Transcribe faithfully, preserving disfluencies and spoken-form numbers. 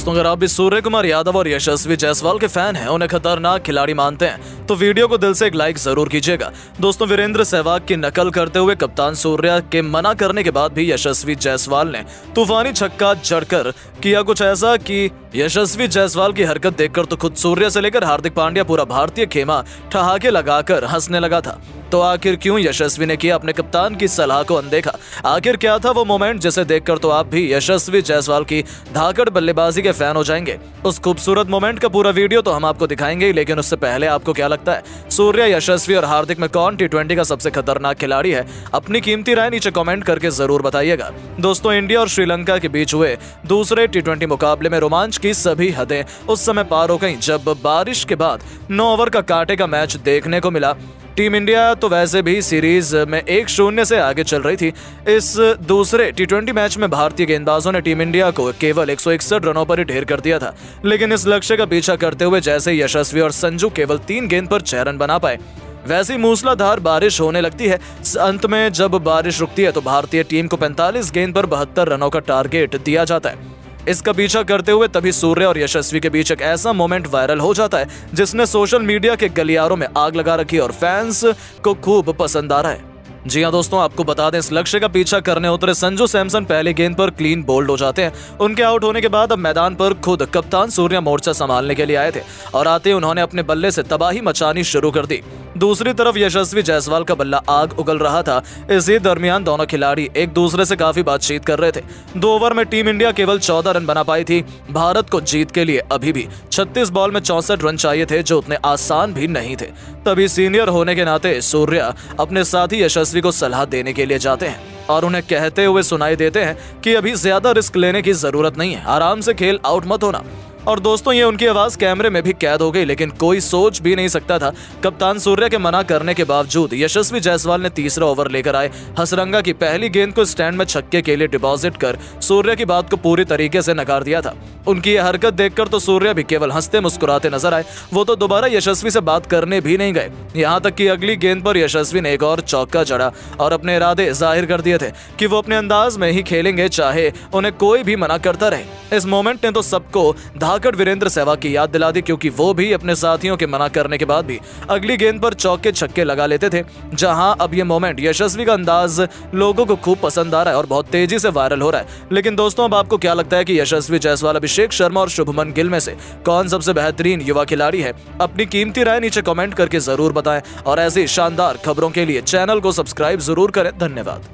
दोस्तों अगर आप भी सूर्य कुमार यादव और यशस्वी जायसवाल के फैन हैं, उन्हें खतरनाक खिलाड़ी मानते हैं, तो वीडियो को दिल से एक लाइक जरूर कीजिएगा। दोस्तों वीरेंद्र सहवाग की नकल करते हुए कप्तान सूर्या के मना करने के बाद भी यशस्वी जायसवाल ने तूफानी छक्का जड़कर किया कुछ ऐसा कि यशस्वी जायसवाल की हरकत देखकर तो खुद सूर्या से लेकर हार्दिक पांड्या पूरा भारतीय खेमा ठहाके लगाकर हंसने लगा था। तो आखिर क्यों यशस्वी ने किया अपने कप्तान की सलाह को अनदेखा? आखिर क्या था वो मोमेंट जिसे देखकर तो आप भी यशस्वी जायसवाल की धाकड़ बल्लेबाजी के फैन हो जाएंगे? उस खूबसूरत मोमेंट का पूरा वीडियो तो हम आपको दिखाएंगे, लेकिन उससे पहले आपको क्या लगता है, सूर्या, यशस्वी और हार्दिक में कौन टी ट्वेंटी का सबसे खतरनाक खिलाड़ी है? अपनी कीमती राय नीचे कमेंट करके जरूर बताइएगा। दोस्तों इंडिया और श्रीलंका के बीच हुए दूसरे टी ट्वेंटी मुकाबले में रोमांच की सभी हदें उस समय पार हो गई जब बारिश के बाद नौ ओवर का कांटे का मैच देखने को मिला। टीम इंडिया तो वैसे भी सीरीज में एक शून्य से आगे चल रही थी। इस दूसरे टी ट्वेंटी मैच में भारतीय गेंदबाजों ने टीम इंडिया को केवल एक सौ इकसठ रनों पर ही ढेर कर दिया था, लेकिन इस लक्ष्य का पीछा करते हुए जैसे यशस्वी और संजू केवल तीन गेंद पर छह रन बना पाए, वैसी मूसलाधार बारिश होने लगती है। अंत में जब बारिश रुकती है तो भारतीय टीम को पैंतालीस गेंद पर बहत्तर रनों का टारगेट दिया जाता है। इसका पीछा करते हुए तभी सूर्य और यशस्वी के बीच एक ऐसा मोमेंट वायरल हो जाता है जिसने सोशल मीडिया के गलियारों में आग लगा रखी और फैंस को खूब पसंद आ रहा है। जी हाँ दोस्तों, आपको बता दें, इस लक्ष्य का पीछा करने उतरे संजू सैमसन पहली गेंद पर क्लीन बोल्ड हो जाते हैं। उनके आउट होने के बाद अब मैदान पर खुद कप्तान सूर्या मोर्चा संभालने के लिए आए थे और आते ही उन्होंने अपने बल्ले से तबाही मचानी शुरू कर दी। दूसरी तरफ यशस्वी जायसवाल का बल्ला आग उगल रहा था। इसी दरमियान दोनों खिलाड़ी एक दूसरे से काफी बातचीत कर रहे थे। दो ओवर में टीम इंडिया केवल चौदह रन बना पाई थी। भारत को जीत के लिए अभी भी छत्तीस बॉल में चौसठ रन चाहिए थे, जो उतने आसान भी नहीं थे। तभी सीनियर होने के नाते सूर्या अपने साथी यशस्वी को सलाह देने के लिए जाते हैं और उन्हें कहते हुए सुनाई देते हैं कि अभी ज्यादा रिस्क लेने की जरूरत नहीं है, आराम से खेल, आउट मत होना। और दोस्तों ये उनकी आवाज कैमरे में भी कैद हो गई, लेकिन कोई सोच भी नहीं सकता था कप्तान सूर्या के मना करने के बावजूद यशस्वी जायसवाल ने तीसरा ओवर लेकर आए हसरंगा की पहली गेंद को स्टैंड में छक्के के लिए डिपॉजिट कर सूर्या की बात को पूरी तरीके से नकार दिया था। उनकी यह हरकत देखकर तो सूर्या भी केवल हंसते मुस्कुराते नजर आए। वो तो दोबारा यशस्वी से बात करने भी नहीं गए। यहाँ तक कि अगली गेंद पर यशस्वी ने एक और चौका जड़ा और अपने इरादे जाहिर कर दिए थे कि वो अपने अंदाज में ही खेलेंगे, चाहे उन्हें कोई भी मना करता रहे। इस मोमेंट ने तो सबको धाकड़ वीरेंद्र सहवाग की याद दिला दी, क्योंकि वो भी अपने साथियों के मना करने के बाद भी अगली गेंद पर चौके छक्के लगा लेते थे। जहां अब ये मोमेंट, यशस्वी का अंदाज लोगों को खूब पसंद आ रहा है और बहुत तेजी से वायरल हो रहा है। लेकिन दोस्तों अब आपको क्या लगता है कि यशस्वी जायसवाल, अभिषेक शर्मा और शुभमन गिल में से कौन सबसे बेहतरीन युवा खिलाड़ी है? अपनी कीमती राय नीचे कमेंट करके जरूर बताएं और ऐसी शानदार खबरों के लिए चैनल को सब्सक्राइब जरूर करें। धन्यवाद।